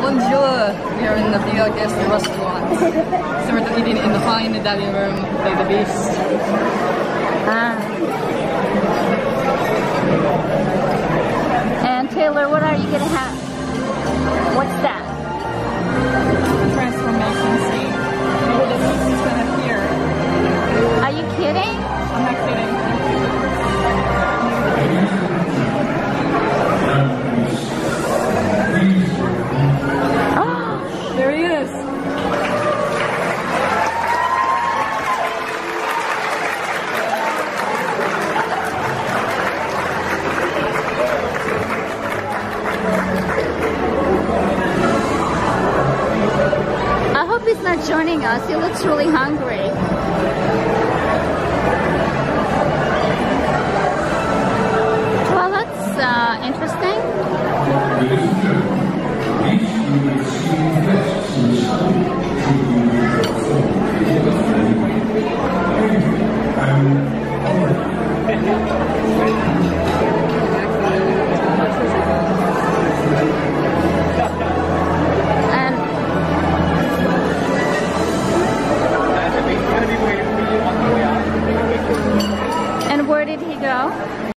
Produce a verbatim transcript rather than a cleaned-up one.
Bonjour! We are in the Bia Guest restaurant. So we're eating in the fine Italian room by the beast. Ah. And Taylor, what are you gonna have? What's that? Transformation scene. Maybe the beast is gonna appear. Are you kidding? I'm not kidding. Oh, there he is. I hope he's not joining us. He looks really hungry. Well, that's uh, interesting.